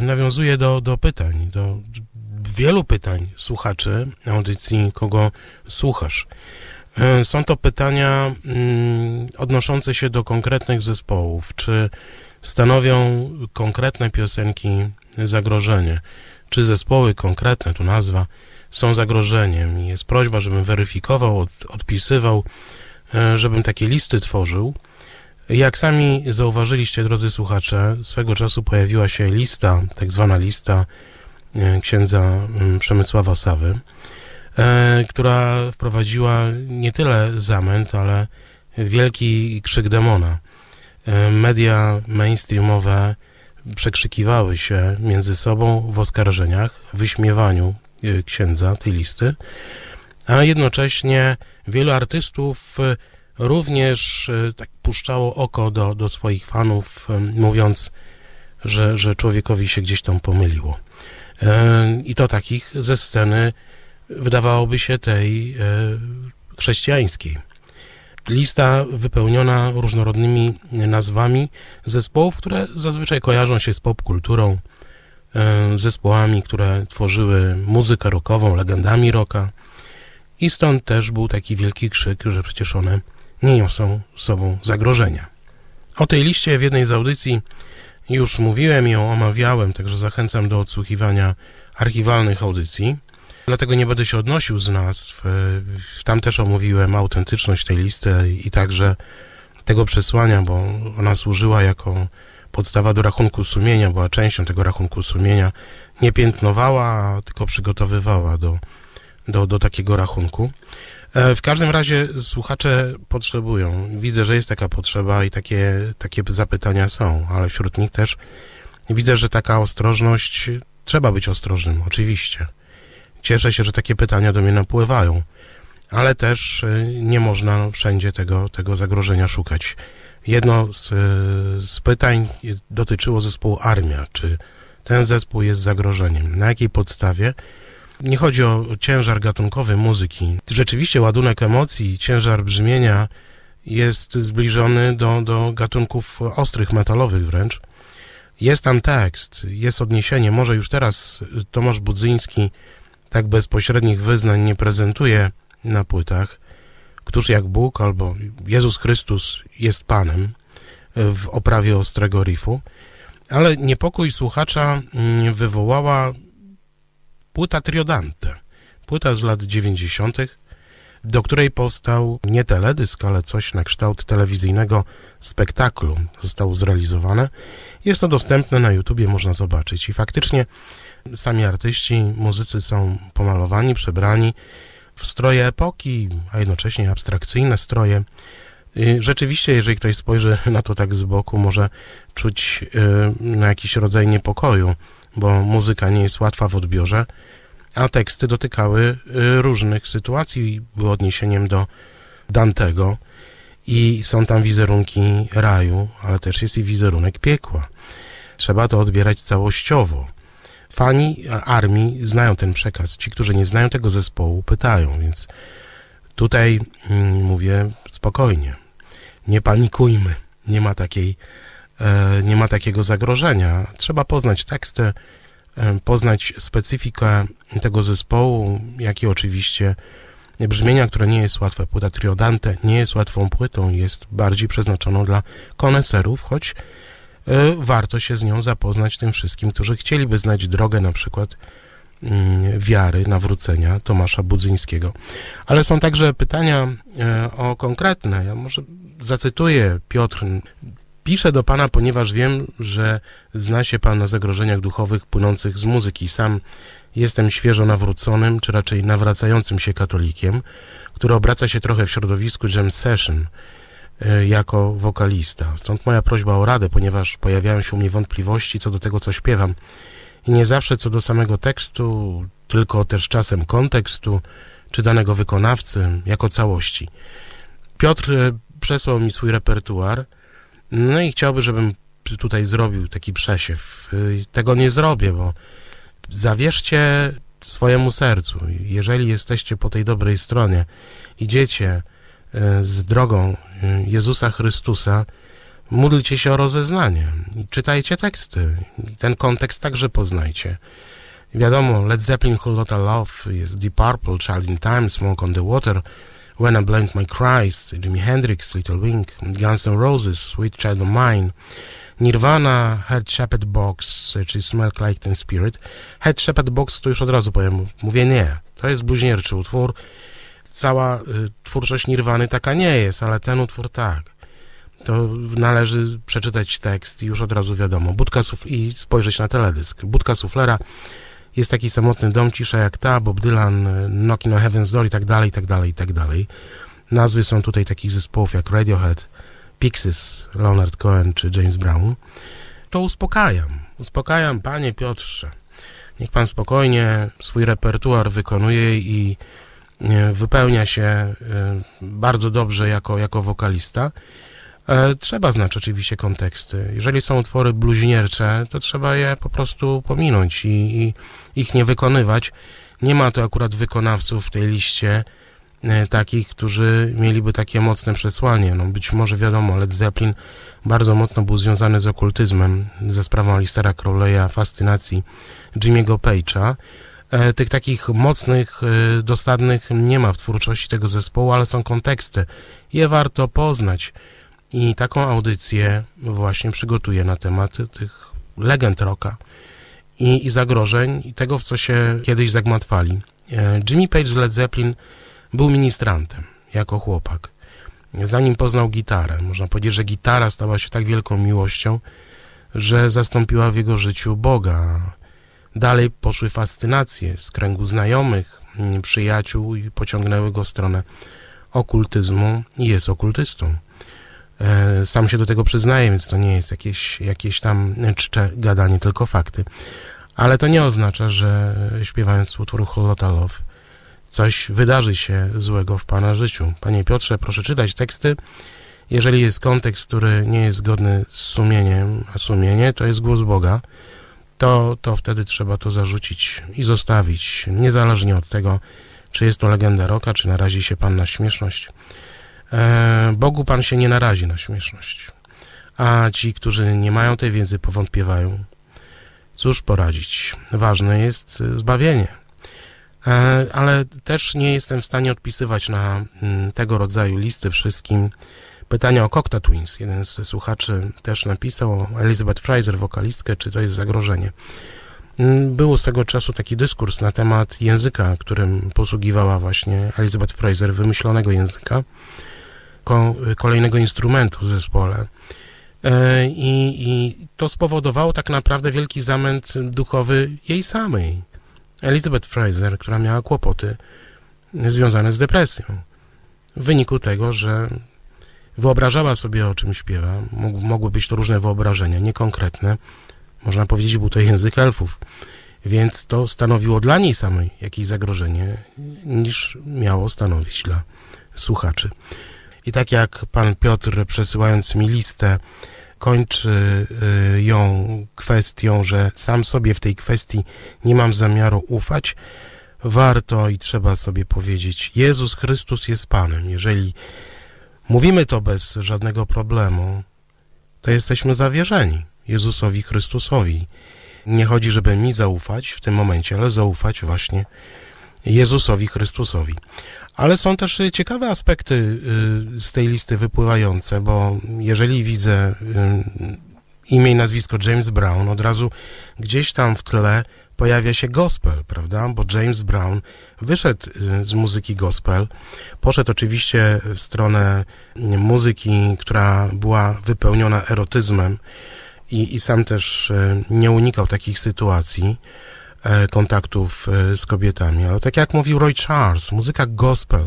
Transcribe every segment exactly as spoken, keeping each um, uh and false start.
nawiązuje do, do pytań, do wielu pytań słuchaczy audycji Kogo Słuchasz. Są to pytania mm, odnoszące się do konkretnych zespołów, czy stanowią konkretne piosenki zagrożenie, czy zespoły konkretne, tu nazwa, są zagrożeniem. I jest prośba, żebym weryfikował, od, odpisywał, żebym takie listy tworzył. Jak sami zauważyliście, drodzy słuchacze, swego czasu pojawiła się lista, tak zwana lista księdza Przemysława Sawy, która wprowadziła nie tyle zamęt, ale wielki krzyk demona. Media mainstreamowe przekrzykiwały się między sobą w oskarżeniach, wyśmiewaniu księdza, tej listy, a jednocześnie wielu artystów również tak puszczało oko do, do swoich fanów, mówiąc, że, że człowiekowi się gdzieś tam pomyliło. I to takich ze sceny, wydawałoby się, tej chrześcijańskiej. Lista wypełniona różnorodnymi nazwami zespołów, które zazwyczaj kojarzą się z popkulturą, zespołami, które tworzyły muzykę rockową, legendami rocka. I stąd też był taki wielki krzyk, że przecież one nie niosą sobą zagrożenia. O tej liście w jednej z audycji już mówiłem i ją omawiałem, także zachęcam do odsłuchiwania archiwalnych audycji. Dlatego nie będę się odnosił z nazw. Tam też omówiłem autentyczność tej listy i także tego przesłania, bo ona służyła jako podstawa do rachunku sumienia, była częścią tego rachunku sumienia. Nie piętnowała, tylko przygotowywała do, do, do takiego rachunku. W każdym razie słuchacze potrzebują. Widzę, że jest taka potrzeba i takie, takie zapytania są, ale wśród nich też widzę, że taka ostrożność, trzeba być ostrożnym, oczywiście. Cieszę się, że takie pytania do mnie napływają, ale też nie można wszędzie tego, tego zagrożenia szukać. Jedno z, z pytań dotyczyło zespołu Armia. Czy ten zespół jest zagrożeniem? Na jakiej podstawie? Nie chodzi o ciężar gatunkowy muzyki. Rzeczywiście ładunek emocji, ciężar brzmienia jest zbliżony do, do gatunków ostrych, metalowych wręcz. Jest tam tekst, jest odniesienie. Może już teraz Tomasz Budzyński tak bezpośrednich wyznań nie prezentuje na płytach. Któż jak Bóg albo Jezus Chrystus jest Panem w oprawie ostrego riffu. Ale niepokój słuchacza wywołała płyta Triodante. Płyta z lat dziewięćdziesiątych, do której powstał nie teledysk, ale coś na kształt telewizyjnego spektaklu. Zostało zrealizowane. Jest to dostępne na YouTubie, można zobaczyć. I faktycznie sami artyści, muzycy są pomalowani, przebrani w stroje epoki, a jednocześnie abstrakcyjne stroje. Rzeczywiście, jeżeli ktoś spojrzy na to tak z boku, może czuć na jakiś rodzaj niepokoju, bo muzyka nie jest łatwa w odbiorze, a teksty dotykały różnych sytuacji, były odniesieniem do Dantego i są tam wizerunki raju, ale też jest i wizerunek piekła. Trzeba to odbierać całościowo. Fani Armii znają ten przekaz. Ci, którzy nie znają tego zespołu, pytają, więc tutaj mm, mówię spokojnie. Nie panikujmy. Nie ma takiej, e, nie ma takiego zagrożenia. Trzeba poznać teksty, e, poznać specyfikę tego zespołu, jak i oczywiście brzmienia, które nie jest łatwe. Płyta Triodante nie jest łatwą płytą, jest bardziej przeznaczoną dla koneserów, choć warto się z nią zapoznać tym wszystkim, którzy chcieliby znać drogę na przykład wiary, nawrócenia Tomasza Budzyńskiego. Ale są także pytania o konkretne. Ja może zacytuję. Piotr: piszę do Pana, ponieważ wiem, że zna się Pan na zagrożeniach duchowych płynących z muzyki. Sam jestem świeżo nawróconym, czy raczej nawracającym się katolikiem, który obraca się trochę w środowisku jam session jako wokalista. Stąd moja prośba o radę, ponieważ pojawiają się u mnie wątpliwości co do tego, co śpiewam. I nie zawsze co do samego tekstu, tylko też czasem kontekstu, czy danego wykonawcy, jako całości. Piotr przesłał mi swój repertuar, no i chciałby, żebym tutaj zrobił taki przesiew. Tego nie zrobię, bo zawierzcie swojemu sercu. Jeżeli jesteście po tej dobrej stronie, idziecie z drogą Jezusa Chrystusa, módlcie się o rozeznanie i czytajcie teksty. Ten kontekst także poznajcie. Wiadomo, Led Zeppelin, Whole Lotta Love, jest Deep Purple, Child in Time, Smoke on the Water, When I Blamed My Christ, Jimi Hendrix, Little Wing, Guns N' Roses, Sweet Child of Mine, Nirvana, Head Shepherd Box, czy Smell Like Teen Spirit. Head Shepherd Box to już od razu powiem, mówię nie, to jest bluźnierczy utwór. Cała y, twórczość Nirwany taka nie jest, ale ten utwór tak. To należy przeczytać tekst i już od razu wiadomo. Budka suf- i spojrzeć na teledysk. Budka suflera, jest taki samotny dom, cisza jak ta, Bob Dylan, Knocking on Heaven's Door i tak dalej, i tak dalej, i tak dalej. Nazwy są tutaj takich zespołów jak Radiohead, Pixies, Leonard Cohen czy James Brown. To uspokajam. Uspokajam, panie Piotrze. Niech pan spokojnie swój repertuar wykonuje i wypełnia się bardzo dobrze jako, jako wokalista. Trzeba znać oczywiście konteksty. Jeżeli są utwory bluźniercze, to trzeba je po prostu pominąć i, i ich nie wykonywać. Nie ma tu akurat wykonawców w tej liście e, takich, którzy mieliby takie mocne przesłanie. No być może wiadomo, Led Zeppelin bardzo mocno był związany z okultyzmem, ze sprawą Aleisteira Crowley'a, fascynacji Jimmy'ego Page'a. E, tych takich mocnych, e, dosadnych nie ma w twórczości tego zespołu, ale są konteksty. Je warto poznać. I taką audycję właśnie przygotuję na temat tych legend rocka i, i zagrożeń i tego, w co się kiedyś zagmatwali. Jimmy Page z Led Zeppelin był ministrantem jako chłopak. Zanim poznał gitarę, można powiedzieć, że gitara stała się tak wielką miłością, że zastąpiła w jego życiu Boga. Dalej poszły fascynacje z kręgu znajomych, przyjaciół i pociągnęły go w stronę okultyzmu i jest okultystą. Sam się do tego przyznaję, więc to nie jest jakieś, jakieś tam czcze gadanie, tylko fakty. Ale to nie oznacza, że śpiewając utwór Whole Lotta Love coś wydarzy się złego w pana życiu. Panie Piotrze, proszę czytać teksty. Jeżeli jest kontekst, który nie jest zgodny z sumieniem, a sumienie to jest głos Boga, to, to wtedy trzeba to zarzucić i zostawić, niezależnie od tego, czy jest to legenda rocka, czy narazi się pan na śmieszność. Bogu pan się nie narazi na śmieszność, a ci, którzy nie mają tej wiedzy, powątpiewają. Cóż poradzić? Ważne jest zbawienie. Ale też nie jestem w stanie odpisywać na tego rodzaju listy wszystkim. Pytania o Cocteau Twins. Jeden z słuchaczy też napisał o Elizabeth Fraser, wokalistkę, czy to jest zagrożenie. Był swego czasu taki dyskurs na temat języka, którym posługiwała właśnie Elizabeth Fraser, wymyślonego języka, kolejnego instrumentu w zespole. I, i to spowodowało tak naprawdę wielki zamęt duchowy jej samej. Elizabeth Fraser, która miała kłopoty związane z depresją. W wyniku tego, że wyobrażała sobie, o czym śpiewa. Mogły być to różne wyobrażenia, niekonkretne. Można powiedzieć, był to język elfów. Więc to stanowiło dla niej samej jakieś zagrożenie, niż miało stanowić dla słuchaczy. I tak jak pan Piotr, przesyłając mi listę, kończy ją kwestią, że sam sobie w tej kwestii nie mam zamiaru ufać, warto i trzeba sobie powiedzieć, Jezus Chrystus jest Panem. Jeżeli mówimy to bez żadnego problemu, to jesteśmy zawierzeni Jezusowi Chrystusowi. Nie chodzi, żeby mi zaufać w tym momencie, ale zaufać właśnie Jezusowi Chrystusowi. Ale są też ciekawe aspekty z tej listy wypływające, bo jeżeli widzę imię i nazwisko James Brown, od razu gdzieś tam w tle pojawia się gospel, prawda? Bo James Brown wyszedł z muzyki gospel, poszedł oczywiście w stronę muzyki, która była wypełniona erotyzmem i, i sam też nie unikał takich sytuacji, kontaktów z kobietami, ale tak jak mówił Roy Charles, muzyka gospel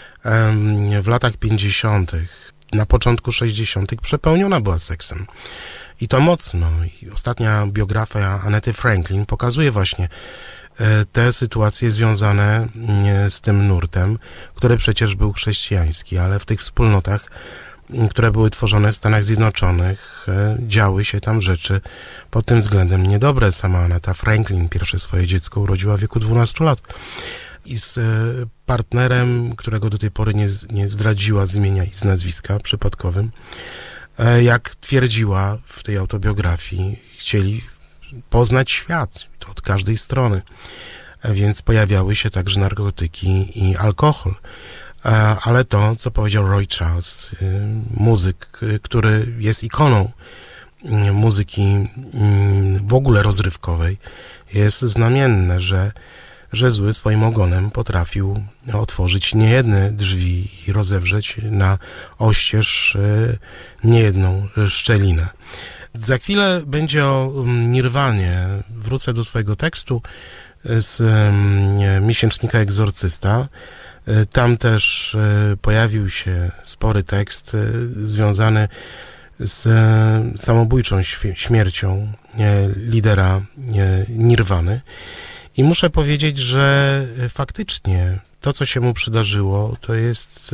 w latach pięćdziesiątych, na początku sześćdziesiątych przepełniona była seksem. I to mocno. I ostatnia biografia Annety Franklin pokazuje właśnie te sytuacje związane z tym nurtem, który przecież był chrześcijański, ale w tych wspólnotach, które były tworzone w Stanach Zjednoczonych, działy się tam rzeczy pod tym względem niedobre. Sama Anneta Franklin pierwsze swoje dziecko urodziła w wieku dwunastu lat i z partnerem, którego do tej pory nie, nie zdradziła z imienia i z nazwiska przypadkowym, Jak twierdziła w tej autobiografii, chcieli poznać świat, to od każdej strony, więc pojawiały się także narkotyki i alkohol. Ale to, co powiedział Roy Charles, muzyk, który jest ikoną muzyki w ogóle rozrywkowej, jest znamienne, że, że zły swoim ogonem potrafił otworzyć niejedne drzwi i rozewrzeć na oścież niejedną szczelinę. Za chwilę będzie o Nirwanie. Wrócę do swojego tekstu z miesięcznika Egzorcysta. Tam też pojawił się spory tekst związany z samobójczą śmiercią lidera Nirwany. I muszę powiedzieć, że faktycznie to, co się mu przydarzyło, to jest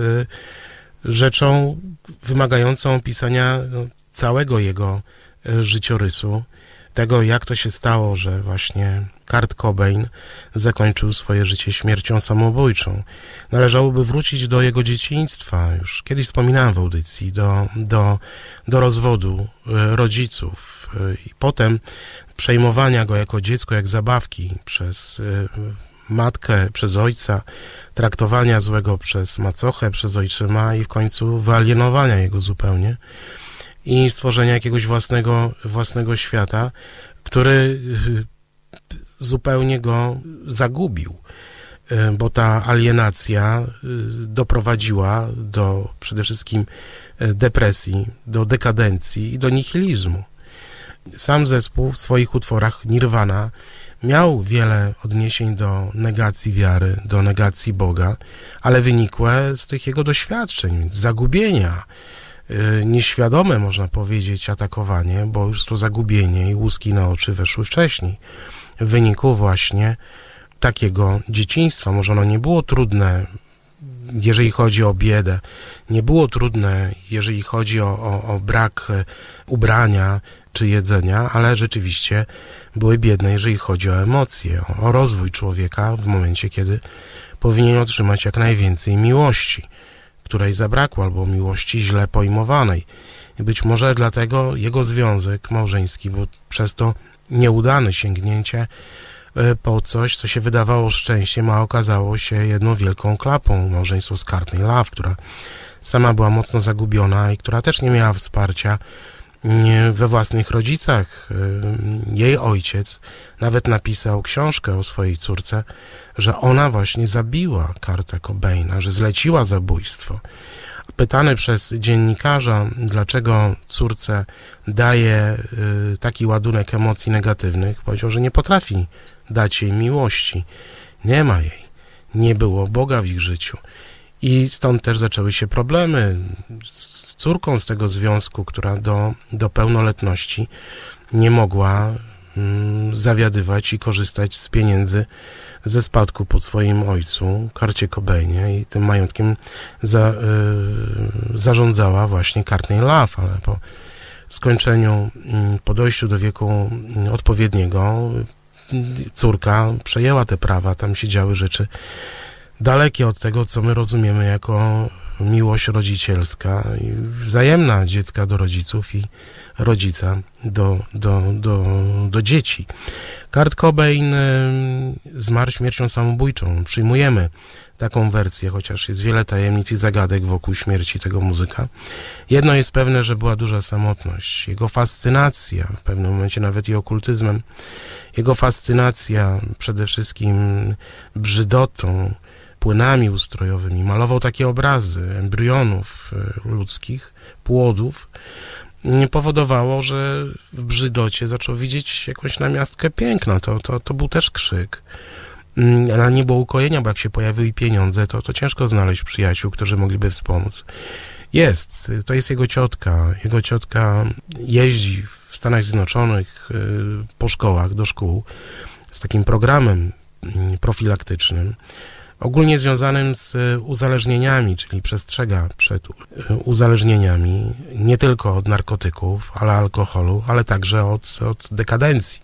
rzeczą wymagającą opisania całego jego życiorysu, tego, jak to się stało, że właśnie Kurt Cobain zakończył swoje życie śmiercią samobójczą. Należałoby wrócić do jego dzieciństwa, już kiedyś wspominałem w audycji, do, do, do rozwodu rodziców i potem przejmowania go jako dziecko, jak zabawki przez matkę, przez ojca, traktowania złego przez macochę, przez ojczyma i w końcu wyalienowania jego zupełnie i stworzenia jakiegoś własnego, własnego świata, który zupełnie go zagubił, bo ta alienacja doprowadziła do przede wszystkim depresji, do dekadencji i do nihilizmu. Sam zespół w swoich utworach Nirvana miał wiele odniesień do negacji wiary, do negacji Boga, ale wynikłe z tych jego doświadczeń, zagubienia, nieświadome, można powiedzieć, atakowanie, bo już to zagubienie i łuski na oczy weszły wcześniej. W wyniku właśnie takiego dzieciństwa. Może ono nie było trudne, jeżeli chodzi o biedę, nie było trudne, jeżeli chodzi o, o, o brak ubrania czy jedzenia, ale rzeczywiście były biedne, jeżeli chodzi o emocje, o, o rozwój człowieka w momencie, kiedy powinien otrzymać jak najwięcej miłości, której zabrakło, albo miłości źle pojmowanej. I być może dlatego jego związek małżeński był przez to nieudane sięgnięcie po coś, co się wydawało szczęściem, a okazało się jedną wielką klapą. Małżeństwo z Courtney Love, która sama była mocno zagubiona i która też nie miała wsparcia we własnych rodzicach. Jej ojciec nawet napisał książkę o swojej córce, że ona właśnie zabiła Kurta Cobaina, że zleciła zabójstwo. Pytany przez dziennikarza, dlaczego córce daje taki ładunek emocji negatywnych, powiedział, że nie potrafi dać jej miłości. Nie ma jej. Nie było Boga w ich życiu. I stąd też zaczęły się problemy z córką z tego związku, która do, do pełnoletności nie mogła mm, zawiadywać i korzystać z pieniędzy ze spadku po swoim ojcu, Kurcie Cobainie, i tym majątkiem za, y, zarządzała właśnie Courtney Love, ale po skończeniu, y, po dojściu do wieku y, odpowiedniego, y, córka przejęła te prawa, tam się działy rzeczy dalekie od tego, co my rozumiemy jako miłość rodzicielska i wzajemna dziecka do rodziców i rodzica do, do, do, do dzieci. Kurt Cobain zmarł śmiercią samobójczą. Przyjmujemy taką wersję, chociaż jest wiele tajemnic i zagadek wokół śmierci tego muzyka. Jedno jest pewne, że była duża samotność. Jego fascynacja, w pewnym momencie nawet i okultyzmem, jego fascynacja przede wszystkim brzydotą, płynami ustrojowymi. Malował takie obrazy embrionów ludzkich, płodów. Powodowało, że w brzydocie zaczął widzieć jakąś namiastkę piękna. To, to, to był też krzyk. Ale nie było ukojenia, bo jak się pojawiły pieniądze, to, to ciężko znaleźć przyjaciół, którzy mogliby wspomóc. Jest. To jest jego ciotka. Jego ciotka jeździ w Stanach Zjednoczonych po szkołach, do szkół z takim programem profilaktycznym, ogólnie związanym z uzależnieniami, czyli przestrzega przed uzależnieniami nie tylko od narkotyków, ale alkoholu, ale także od, od dekadencji,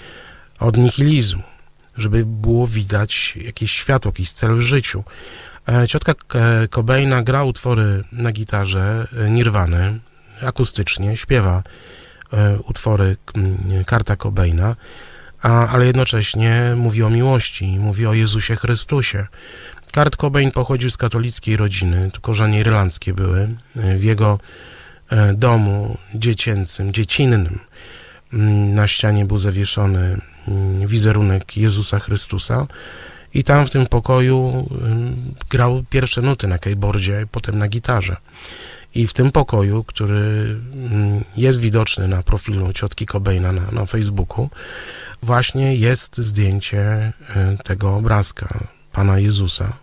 od nihilizmu, żeby było widać jakieś światło, jakiś cel w życiu. Ciotka Cobaina gra utwory na gitarze Nirwany, akustycznie, śpiewa utwory Kurta Cobaina, a, ale jednocześnie mówi o miłości, mówi o Jezusie Chrystusie. Kurt Cobain pochodził z katolickiej rodziny, to korzenie irlandzkie były. W jego domu dziecięcym, dziecinnym na ścianie był zawieszony wizerunek Jezusa Chrystusa i tam w tym pokoju grał pierwsze nuty na keyboardzie, potem na gitarze. I w tym pokoju, który jest widoczny na profilu ciotki Cobaina na, na Facebooku, właśnie jest zdjęcie tego obrazka Pana Jezusa.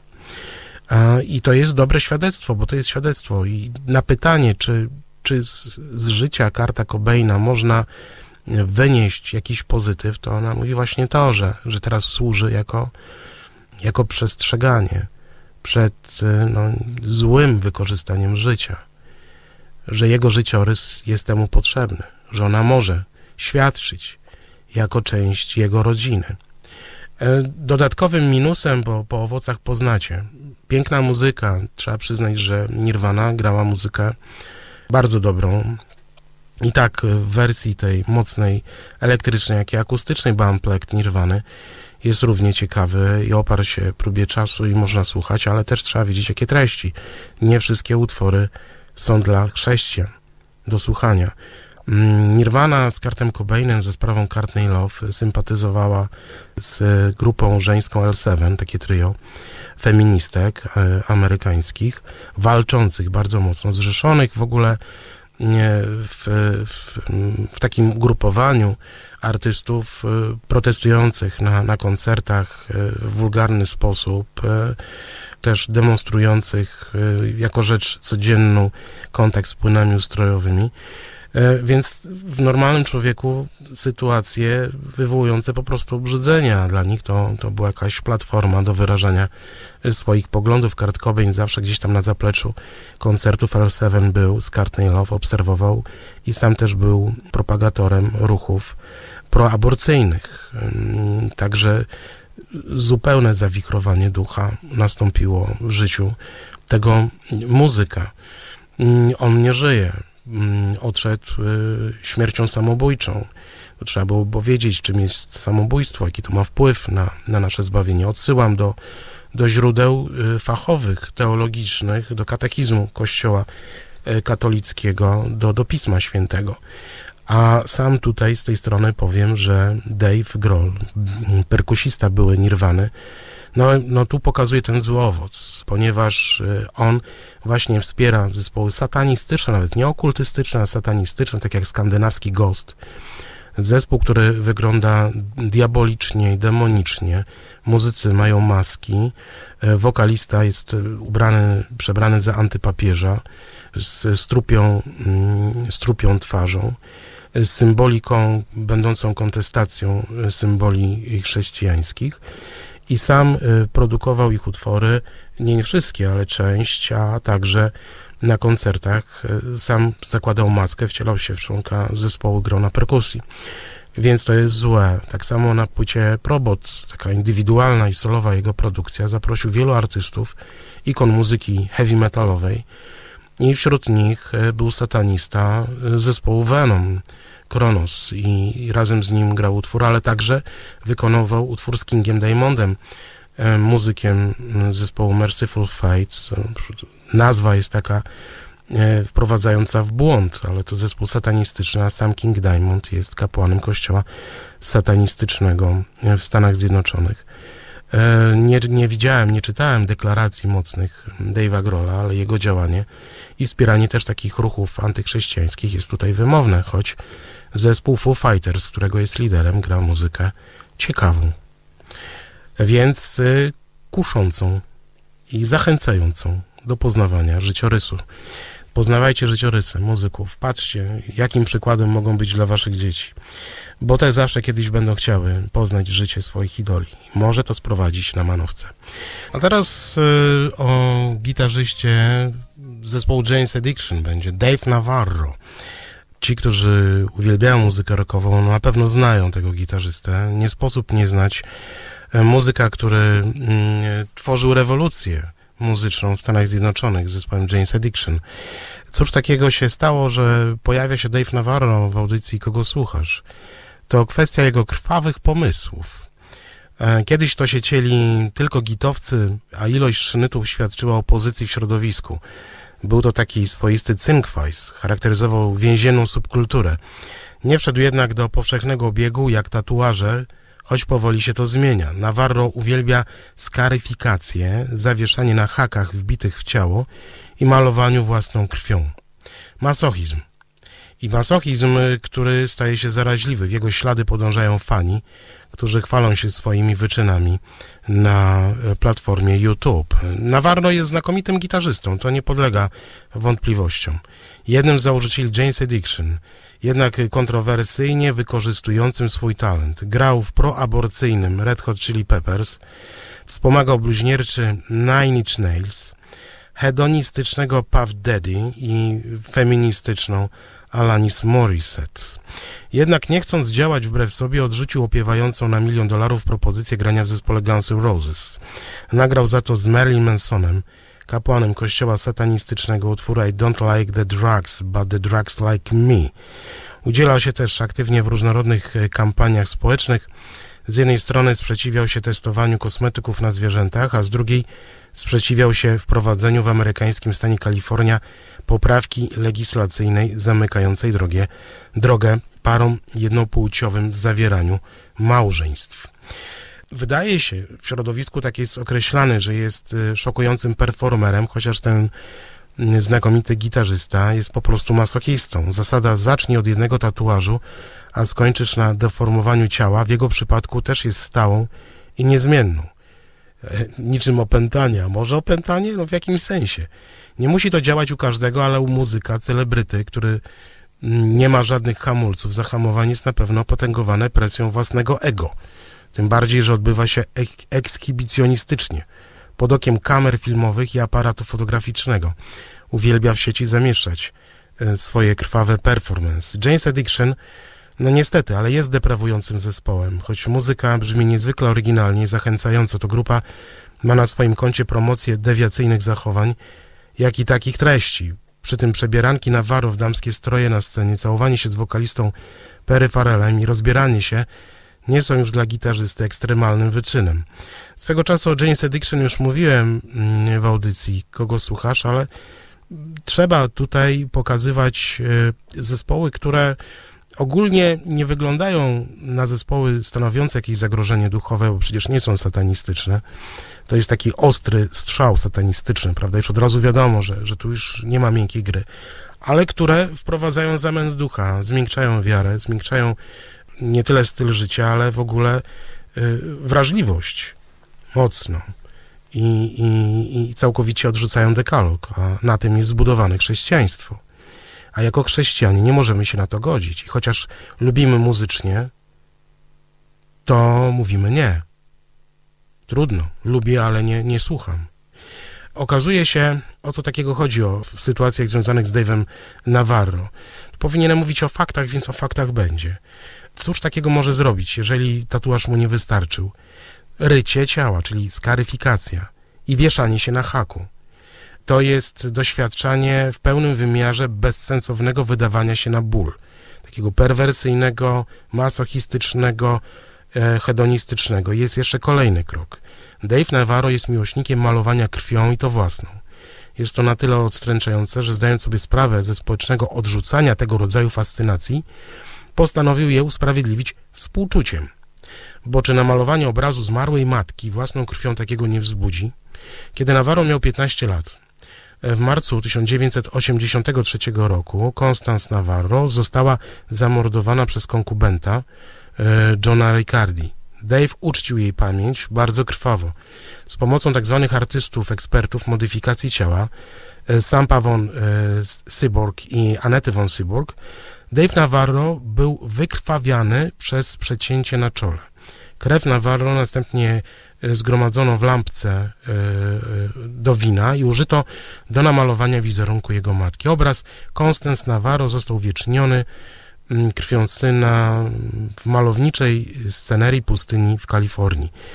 I to jest dobre świadectwo, bo to jest świadectwo. I na pytanie, czy, czy z, z życia Kurta Cobaina można wynieść jakiś pozytyw, to ona mówi właśnie to, że, że teraz służy jako, jako przestrzeganie przed no, złym wykorzystaniem życia, że jego życiorys jest temu potrzebny, że ona może świadczyć jako część jego rodziny. Dodatkowym minusem, bo po owocach poznacie, piękna muzyka, trzeba przyznać, że Nirvana grała muzykę bardzo dobrą. I tak w wersji tej mocnej elektrycznej, jak i akustycznej Unplugged Nirwany jest równie ciekawy i oparł się próbie czasu i można słuchać, ale też trzeba wiedzieć, jakie treści. Nie wszystkie utwory są dla chrześcijan do słuchania. Nirvana z Kurtem Cobainem, ze sprawą Courtney Love sympatyzowała z grupą żeńską L siedem, takie trio feministek amerykańskich, walczących bardzo mocno, zrzeszonych w ogóle w, w, w takim ugrupowaniu artystów protestujących na, na koncertach w wulgarny sposób, też demonstrujących jako rzecz codzienną kontakt z płynami ustrojowymi. Więc w normalnym człowieku sytuacje wywołujące po prostu obrzydzenia. Dla nich to, to była jakaś platforma do wyrażania swoich poglądów. Kurt Cobain zawsze gdzieś tam na zapleczu koncertów L siedem był, z Courtney Love obserwował i sam też był propagatorem ruchów proaborcyjnych. Także zupełne zawichrowanie ducha nastąpiło w życiu tego muzyka. On nie żyje. Odszedł śmiercią samobójczą. To trzeba było powiedzieć, czym jest samobójstwo, jaki to ma wpływ na, na nasze zbawienie. Odsyłam do, do źródeł fachowych, teologicznych, do katechizmu Kościoła katolickiego, do, do Pisma Świętego. A sam tutaj z tej strony powiem, że Dave Grohl, perkusista były Nirwany, No, no tu pokazuje ten zły owoc, ponieważ on właśnie wspiera zespoły satanistyczne, nawet nie okultystyczne, a satanistyczne, tak jak skandynawski Ghost. Zespół, który wygląda diabolicznie i demonicznie. Muzycy mają maski, wokalista jest ubrany, przebrany za antypapieża, z strupią, strupią twarzą, z symboliką będącą kontestacją symboli chrześcijańskich. I sam produkował ich utwory, nie wszystkie, ale część, a także na koncertach sam zakładał maskę, wcielał się w członka zespołu, grał na perkusji. Więc to jest złe. Tak samo na płycie Probot, taka indywidualna i solowa jego produkcja, zaprosił wielu artystów, ikon muzyki heavy metalowej i wśród nich był satanista zespołu Venom, Kronos, i razem z nim grał utwór, ale także wykonywał utwór z Kingiem Diamondem, muzykiem zespołu Merciful Fate. Nazwa jest taka wprowadzająca w błąd, ale to zespół satanistyczny, a sam King Diamond jest kapłanem kościoła satanistycznego w Stanach Zjednoczonych. Nie, nie widziałem, nie czytałem deklaracji mocnych Dave'a Grohla, ale jego działanie i wspieranie też takich ruchów antychrześcijańskich jest tutaj wymowne, choć zespół Foo Fighters, którego jest liderem, gra muzykę ciekawą, więc kuszącą i zachęcającą do poznawania życiorysu. Poznawajcie życiorysy muzyków, patrzcie, jakim przykładem mogą być dla waszych dzieci, bo te zawsze kiedyś będą chciały poznać życie swoich idoli. Może to sprowadzić na manowce. A teraz y, o gitarzyście zespołu Jane's Addiction będzie Dave Navarro. Ci, którzy uwielbiają muzykę rockową, no na pewno znają tego gitarzystę. Nie sposób nie znać muzyka, który y, tworzył rewolucję muzyczną w Stanach Zjednoczonych z zespołem Jane's Addiction. Cóż takiego się stało, że pojawia się Dave Navarro w audycji Kogo Słuchasz? To kwestia jego krwawych pomysłów. Kiedyś to się cieli tylko gitowcy, a ilość sznytów świadczyła o pozycji w środowisku. Był to taki swoisty cynkwajs, charakteryzował więzienną subkulturę. Nie wszedł jednak do powszechnego obiegu jak tatuaże, choć powoli się to zmienia. Navarro uwielbia skaryfikację, zawieszanie na hakach wbitych w ciało i malowaniu własną krwią. Masochizm. I masochizm, który staje się zaraźliwy. W jego ślady podążają fani, którzy chwalą się swoimi wyczynami na platformie YouTube. Navarro jest znakomitym gitarzystą, to nie podlega wątpliwościom. Jednym z założycieli Jane's Addiction, jednak kontrowersyjnie wykorzystującym swój talent. Grał w proaborcyjnym Red Hot Chili Peppers, wspomagał bluźnierczy Nine Inch Nails, hedonistycznego Puff Daddy i feministyczną Alanis Morissette. Jednak nie chcąc działać wbrew sobie, odrzucił opiewającą na milion dolarów propozycję grania w zespole Guns N' Roses. Nagrał za to z Marilyn Mansonem, kapłanem kościoła satanistycznego, utwór I don't like the drugs, but the drugs like me. Udzielał się też aktywnie w różnorodnych kampaniach społecznych. Z jednej strony sprzeciwiał się testowaniu kosmetyków na zwierzętach, a z drugiej sprzeciwiał się wprowadzeniu w amerykańskim stanie Kalifornia poprawki legislacyjnej zamykającej drogę, drogę parom jednopłciowym w zawieraniu małżeństw. Wydaje się, w środowisku tak jest określany, że jest szokującym performerem, chociaż ten znakomity gitarzysta jest po prostu masochistą. Zasada zacznij od jednego tatuażu, a skończysz na deformowaniu ciała, w jego przypadku też jest stałą i niezmienną. Niczym opętania. Może opętanie? No w jakimś sensie. Nie musi to działać u każdego, ale u muzyka, celebryty, który nie ma żadnych hamulców, zahamowanie jest na pewno potęgowane presją własnego ego. Tym bardziej, że odbywa się ek- ekshibicjonistycznie, pod okiem kamer filmowych i aparatu fotograficznego. Uwielbia w sieci zamieszczać swoje krwawe performance. Jane's Addiction, no niestety, ale jest deprawującym zespołem. Choć muzyka brzmi niezwykle oryginalnie i zachęcająco, to grupa ma na swoim koncie promocję dewiacyjnych zachowań, jak i takich treści. Przy tym przebieranki Navarro w damskie stroje na scenie, całowanie się z wokalistą Perry Farrellem i rozbieranie się nie są już dla gitarzysty ekstremalnym wyczynem. Swego czasu o Jane's Addiction już mówiłem w audycji Kogo Słuchasz, ale trzeba tutaj pokazywać zespoły, które ogólnie nie wyglądają na zespoły stanowiące jakieś zagrożenie duchowe, bo przecież nie są satanistyczne. To jest taki ostry strzał satanistyczny, prawda? Już od razu wiadomo, że, że tu już nie ma miękkiej gry. Ale które wprowadzają zamęt ducha, zmiękczają wiarę, zmiękczają nie tyle styl życia, ale w ogóle y, wrażliwość mocno. I, i, I całkowicie odrzucają dekalog, a na tym jest zbudowane chrześcijaństwo. A jako chrześcijanie nie możemy się na to godzić. I chociaż lubimy muzycznie, to mówimy nie. Trudno. Lubię, ale nie, nie słucham. Okazuje się, o co takiego chodzi o, w sytuacjach związanych z Dave'em Navarro. Powinienem mówić o faktach, więc o faktach będzie. Cóż takiego może zrobić, jeżeli tatuaż mu nie wystarczył? Rycie ciała, czyli skaryfikacja i wieszanie się na haku. To jest doświadczanie w pełnym wymiarze bezsensownego wydawania się na ból. Takiego perwersyjnego, masochistycznego, e, hedonistycznego. Jest jeszcze kolejny krok. Dave Navarro jest miłośnikiem malowania krwią i to własną. Jest to na tyle odstręczające, że zdając sobie sprawę ze społecznego odrzucania tego rodzaju fascynacji, postanowił je usprawiedliwić współczuciem. Bo czy namalowanie obrazu zmarłej matki własną krwią takiego nie wzbudzi? Kiedy Navarro miał piętnaście lat, w marcu tysiąc dziewięćset osiemdziesiątego trzeciego roku Constance Navarro została zamordowana przez konkubenta Johna Riccardi. Dave uczcił jej pamięć bardzo krwawo. Z pomocą tzw. artystów, ekspertów modyfikacji ciała, Sampa von Syborg i Annette von Syborg, Dave Navarro był wykrwawiany przez przecięcie na czole. Krew Navarro następnie zgromadzono w lampce do wina i użyto do namalowania wizerunku jego matki. Obraz Constance Navarro został uwieczniony krwią syna w malowniczej scenerii pustyni w Kalifornii.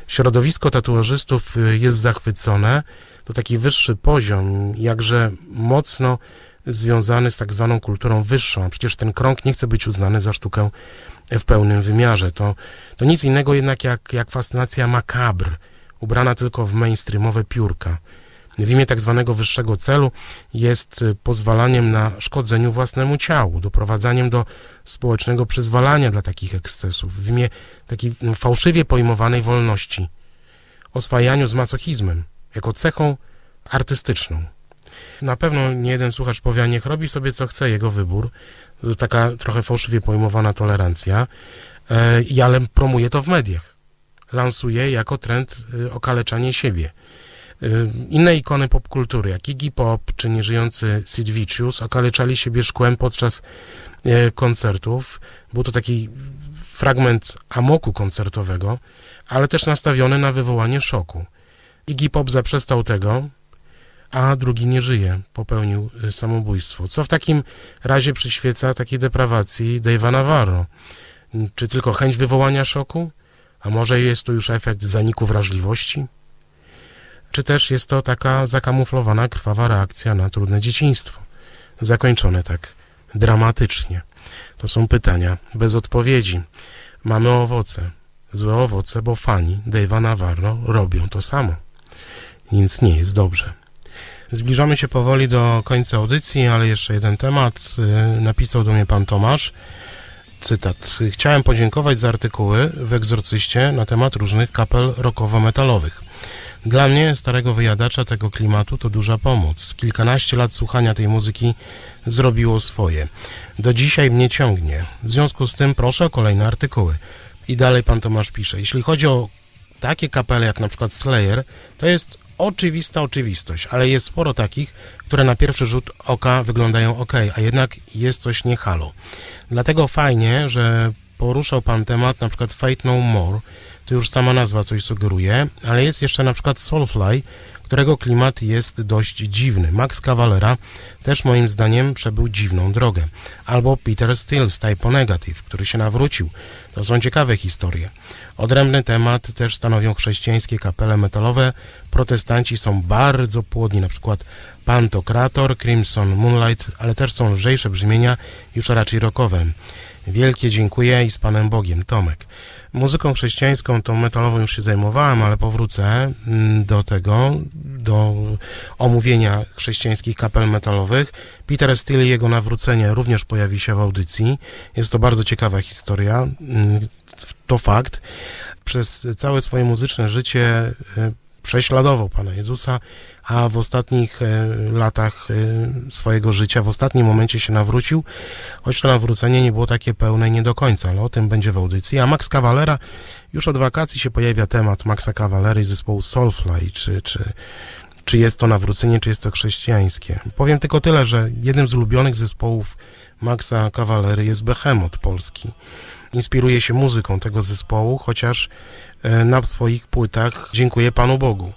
Środowisko tatuażystów jest zachwycone. To taki wyższy poziom, jakże mocno związany z tak zwaną kulturą wyższą. Przecież ten krąg nie chce być uznany za sztukę w pełnym wymiarze. To, to nic innego jednak jak, jak fascynacja makabr, ubrana tylko w mainstreamowe piórka. W imię tak zwanego wyższego celu jest pozwalaniem na szkodzeniu własnemu ciału, doprowadzaniem do społecznego przyzwalania dla takich ekscesów, w imię takiej no, fałszywie pojmowanej wolności, oswajaniu z masochizmem, jako cechą artystyczną. Na pewno nie jeden słuchacz powie, a niech robi sobie co chce, jego wybór, to taka trochę fałszywie pojmowana tolerancja, yy, ale promuje to w mediach, lansuje jako trend yy, okaleczanie siebie. Inne ikony popkultury, jak Iggy Pop czy nieżyjący Sid Vicious, okaleczali siebie szkłem podczas e, koncertów. Był to taki fragment amoku koncertowego, ale też nastawiony na wywołanie szoku. Iggy Pop zaprzestał tego, a drugi nie żyje, popełnił samobójstwo. Co w takim razie przyświeca takiej deprawacji Dave'a Navarro? Czy tylko chęć wywołania szoku? A może jest to już efekt zaniku wrażliwości? Czy też jest to taka zakamuflowana, krwawa reakcja na trudne dzieciństwo, zakończone tak dramatycznie? To są pytania bez odpowiedzi. Mamy owoce, złe owoce, bo fani Dave'a Navarro robią to samo. Nic nie jest dobrze. Zbliżamy się powoli do końca audycji, ale jeszcze jeden temat. Napisał do mnie pan Tomasz. Cytat. Chciałem podziękować za artykuły w Egzorcyście na temat różnych kapel rockowo-metalowych. Dla mnie, starego wyjadacza tego klimatu, to duża pomoc. Kilkanaście lat słuchania tej muzyki zrobiło swoje. Do dzisiaj mnie ciągnie. W związku z tym proszę o kolejne artykuły. I dalej pan Tomasz pisze. Jeśli chodzi o takie kapele jak na przykład Slayer, to jest oczywista oczywistość, ale jest sporo takich, które na pierwszy rzut oka wyglądają ok, a jednak jest coś nie halo. Dlatego fajnie, że poruszał pan temat na przykład Fate No More. To już sama nazwa coś sugeruje, ale jest jeszcze na przykład Soulfly, którego klimat jest dość dziwny. Max Cavalera też moim zdaniem przebył dziwną drogę. Albo Peter Steele z Type O Negative, który się nawrócił. To są ciekawe historie. Odrębny temat też stanowią chrześcijańskie kapele metalowe. Protestanci są bardzo płodni, na przykład Pantokrator, Crimson Moonlight, ale też są lżejsze brzmienia, już raczej rockowe. Wielkie dziękuję i z Panem Bogiem, Tomek. Muzyką chrześcijańską, tą metalową już się zajmowałem, ale powrócę do tego, do omówienia chrześcijańskich kapel metalowych. Peter Steele i jego nawrócenie również pojawi się w audycji. Jest to bardzo ciekawa historia. To fakt. Przez całe swoje muzyczne życie prześladował Pana Jezusa, a w ostatnich latach swojego życia, w ostatnim momencie się nawrócił, choć to nawrócenie nie było takie pełne i nie do końca, ale o tym będzie w audycji. A Max Cavalera, już od wakacji się pojawia temat Maxa Cavalery i zespołu Soulfly, czy, czy, czy jest to nawrócenie, czy jest to chrześcijańskie. Powiem tylko tyle, że jednym z ulubionych zespołów Maxa Cavalery jest Behemoth polski. Inspiruje się muzyką tego zespołu, chociaż na swoich płytach dziękuję Panu Bogu.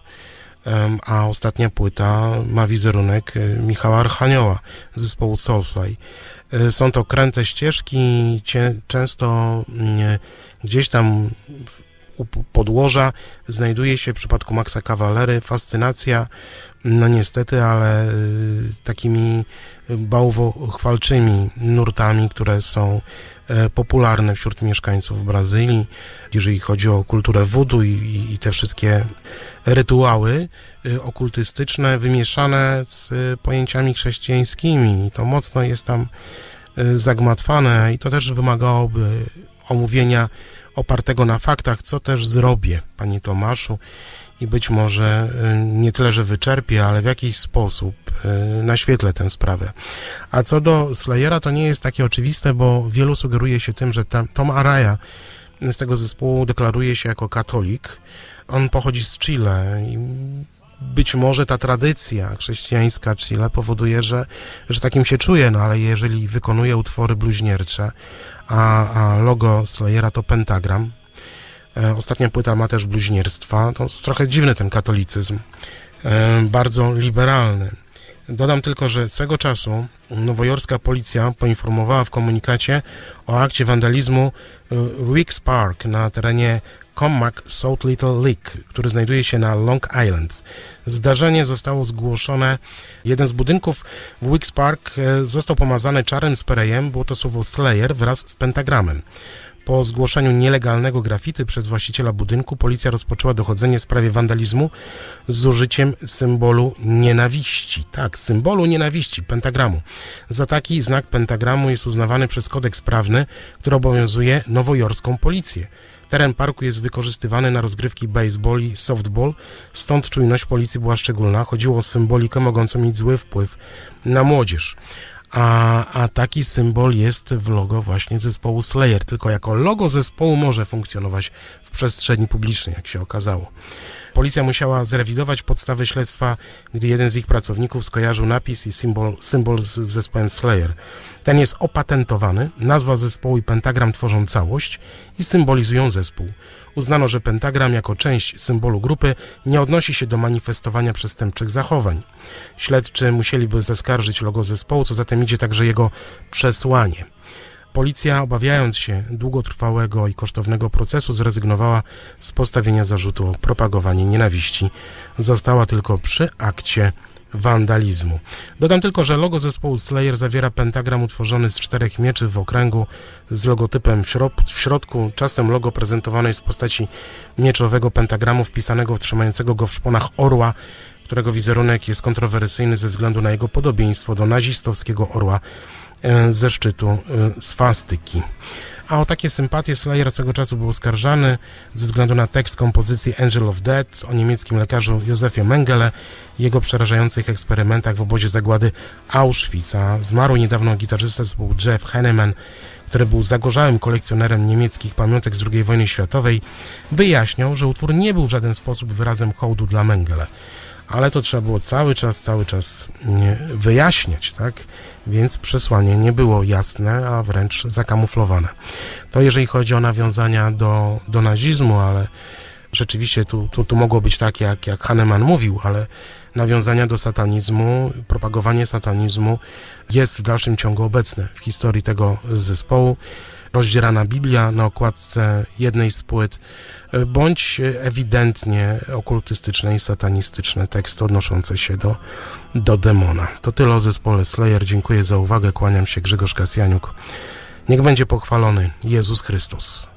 A ostatnia płyta ma wizerunek Michała Archanioła z zespołu Soulfly. Są to kręte ścieżki, często gdzieś tam u podłoża znajduje się w przypadku Maxa Cavalery fascynacja, no niestety, ale takimi bałwochwalczymi nurtami, które są popularne wśród mieszkańców Brazylii, jeżeli chodzi o kulturę voodoo i, i, i te wszystkie rytuały okultystyczne wymieszane z pojęciami chrześcijańskimi. To mocno jest tam zagmatwane i to też wymagałoby omówienia opartego na faktach, co też zrobię, Panie Tomaszu, i być może nie tyle, że wyczerpię, ale w jakiś sposób naświetlę tę sprawę. A co do Slayera, to nie jest takie oczywiste, bo wielu sugeruje się tym, że Tom Araya z tego zespołu deklaruje się jako katolik. On pochodzi z Chile i być może ta tradycja chrześcijańska Chile powoduje, że, że takim się czuje, no ale jeżeli wykonuje utwory bluźniercze, a, a logo Slayera to pentagram, e, ostatnia płyta ma też bluźnierstwa, to trochę dziwny ten katolicyzm, e, bardzo liberalny. Dodam tylko, że swego czasu nowojorska policja poinformowała w komunikacie o akcie wandalizmu w Wicks Park na terenie Commack South Little League, który znajduje się na Long Island. Zdarzenie zostało zgłoszone. Jeden z budynków w Weeks Park został pomazany czarnym sprayem. Było to słowo Slayer wraz z pentagramem. Po zgłoszeniu nielegalnego graffiti przez właściciela budynku policja rozpoczęła dochodzenie w sprawie wandalizmu z użyciem symbolu nienawiści. Tak, symbolu nienawiści, pentagramu. Za taki znak pentagramu jest uznawany przez kodeks prawny, który obowiązuje nowojorską policję. Teren parku jest wykorzystywany na rozgrywki baseball i softball, stąd czujność policji była szczególna. Chodziło o symbolikę mogącą mieć zły wpływ na młodzież. A, a taki symbol jest w logo właśnie zespołu Slayer. Tylko jako logo zespołu może funkcjonować w przestrzeni publicznej, jak się okazało. Policja musiała zrewidować podstawy śledztwa, gdy jeden z ich pracowników skojarzył napis i symbol, symbol z zespołem Slayer. Ten jest opatentowany, nazwa zespołu i pentagram tworzą całość i symbolizują zespół. Uznano, że pentagram jako część symbolu grupy nie odnosi się do manifestowania przestępczych zachowań. Śledczy musieliby zaskarżyć logo zespołu, co zatem idzie także jego przesłanie. Policja, obawiając się długotrwałego i kosztownego procesu, zrezygnowała z postawienia zarzutu o propagowanie nienawiści. Została tylko przy akcie wandalizmu. Dodam tylko, że logo zespołu Slayer zawiera pentagram utworzony z czterech mieczy w okręgu z logotypem w, środ w środku. Czasem logo prezentowane jest w postaci mieczowego pentagramu wpisanego w trzymającego go w szponach orła, którego wizerunek jest kontrowersyjny ze względu na jego podobieństwo do nazistowskiego orła ze szczytu swastyki. A o takie sympatie Slayer swego czasu był oskarżany ze względu na tekst kompozycji Angel of Death o niemieckim lekarzu Józefie Mengele i jego przerażających eksperymentach w obozie zagłady Auschwitz. A zmarł niedawno gitarzysta zespołu Jeff Hanneman, który był zagorzałym kolekcjonerem niemieckich pamiątek z drugiej wojny światowej, wyjaśniał, że utwór nie był w żaden sposób wyrazem hołdu dla Mengele. Ale to trzeba było cały czas, cały czas wyjaśniać, tak? Więc przesłanie nie było jasne, a wręcz zakamuflowane. To jeżeli chodzi o nawiązania do, do nazizmu, ale rzeczywiście tu, tu, tu mogło być tak, jak, jak Hanneman mówił, ale nawiązania do satanizmu, propagowanie satanizmu jest w dalszym ciągu obecne w historii tego zespołu. Rozdzierana Biblia na okładce jednej z płyt, bądź ewidentnie okultystyczne i satanistyczne teksty odnoszące się do, do demona. To tyle o zespole Slayer. Dziękuję za uwagę. Kłaniam się, Grzegorz Kasjaniuk. Niech będzie pochwalony Jezus Chrystus.